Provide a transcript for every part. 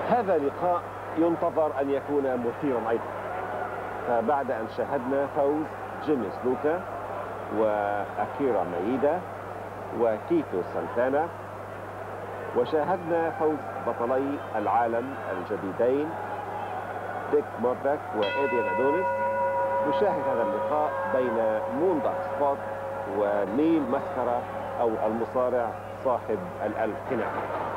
هذا لقاء ينتظر أن يكون مثيرا أيضا، فبعد أن شاهدنا فوز جيمي سنوكا وأكيرا مايدا وكيتو سانتانا، وشاهدنا فوز بطلي العالم الجديدين ديك مورتاك وإيديان أدونيس، نشاهد هذا اللقاء بين مون دارك سبوت ونيل ماسكارا أو المصارع صاحب الألف قناع.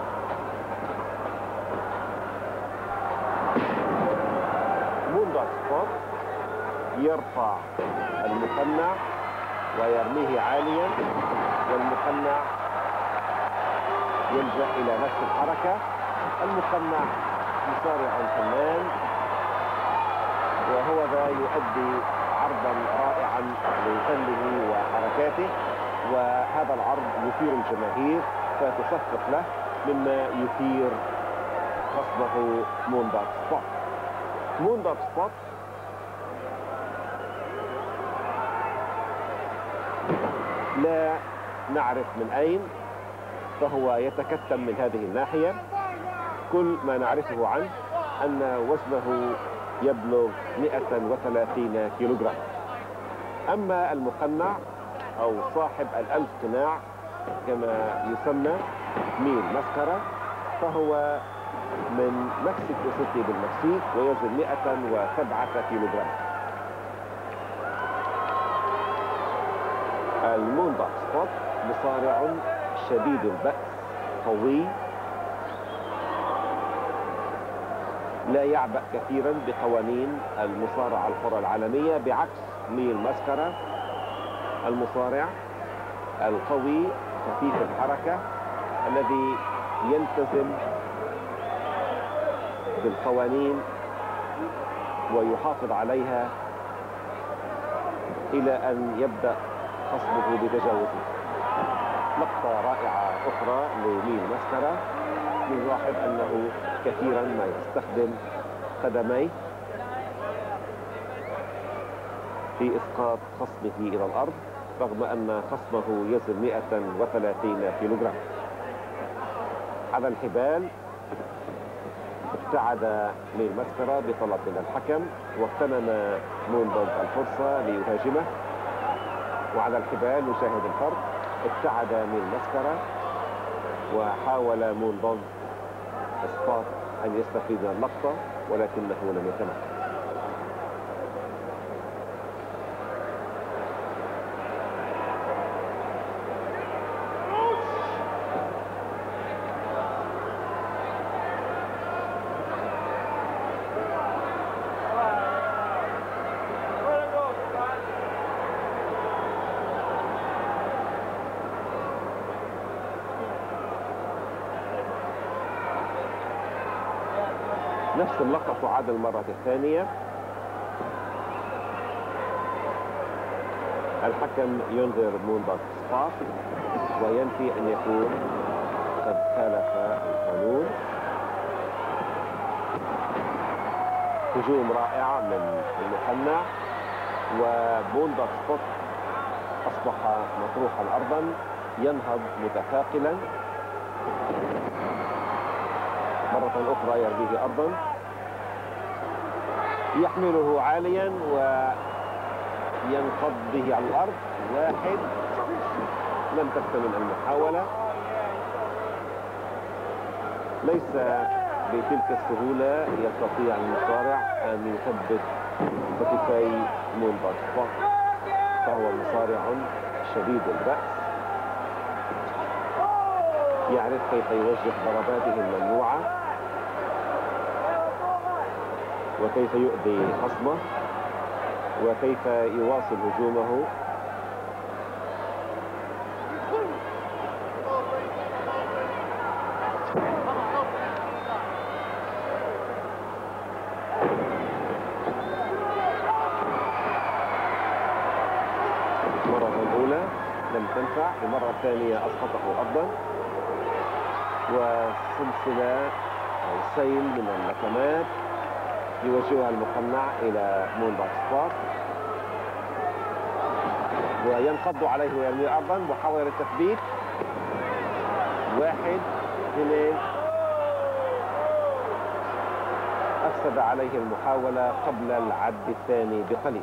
مون دارك سبوت يرفع المقنع ويرميه عاليا، والمقنع يلجأ إلى نفس الحركة. المقنع مصارع فنان، وهو ذا يؤدي عرضا رائعا لفنه وحركاته، وهذا العرض يثير الجماهير فتصفق له، مما يثير خصمه مون دارك سبوت. مون دارك سبوت لا نعرف من أين، فهو يتكتم من هذه الناحية. كل ما نعرفه عنه أن وزنه يبلغ 130 كيلوغرام. أما المقنع أو صاحب الألف قناع كما يسمى ميل ماسكارا، فهو من مكسيكو سيتي بالمكسيك ويوزن 107 كيلوغرام. المون دارك سبوت مصارع شديد البأس، قوي، لا يعبأ كثيرا بقوانين المصارعة الحرة العالمية، بعكس ميل ماسكارا المصارع القوي خفيف الحركة الذي يلتزم بالقوانين ويحافظ عليها إلى أن يبدأ خصمه بتجاوزه. لقطة رائعة أخرى لميل ماسكارا، نلاحظ أنه كثيرا ما يستخدم قدميه في إسقاط خصمه إلى الأرض، رغم أن خصمه يزن 130 كيلوغرام. على الحبال ابتعد ميل ماسكارا بطلب من الحكم، واغتنم مون دوغ الفرصة ليهاجمه. وعلى الحبال نشاهد الفرق، ابتعد ميل ماسكارا وحاول مون دوغ سبوت أن يستفيد من اللقطة، ولكنه لم يتمكن. نفس اللقطة تعاد المرة الثانية. الحكم ينذر مون دارك سبوت وينفي أن يكون قد خالف القانون. هجوم رائع من المقنع، ومون دارك سبوت أصبح مطروحا أرضا، ينهض متثاقلا، مرة أخرى يرميه أرضا، يحمله عاليا وينقض به على الأرض. واحد، لم تكتمل المحاولة. ليس بتلك السهولة يستطيع المصارع أن يثبت كتفي مون دارك سبوت، فهو مصارع شديد البأس، يعرف كيف يوجه ضرباته الممنوعة وكيف يؤذي خصمه وكيف يواصل هجومه. المرة الأولى لم تنفع، المرة الثانية أسقطه أرضا، وسلسلة أو سيل من اللكمات يوجهها المقنع إلى مون دارك سبوت، وينقض عليه ويرميه أرضا. محاولة للتثبيت، واحد، اثنين، أفسد عليه المحاولة قبل العد الثاني بقليل.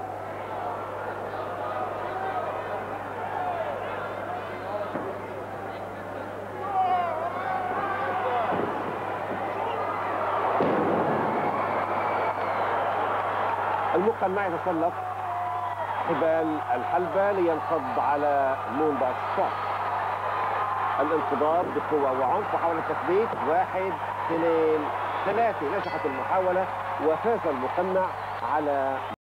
المقنع يتسلق حبال الحلبة لينقض على مون باك ستوب. الانقضاض بقوة وعنف وحاول التثبيت. 1 2 3 نجحت المحاولة وفاز المقنع على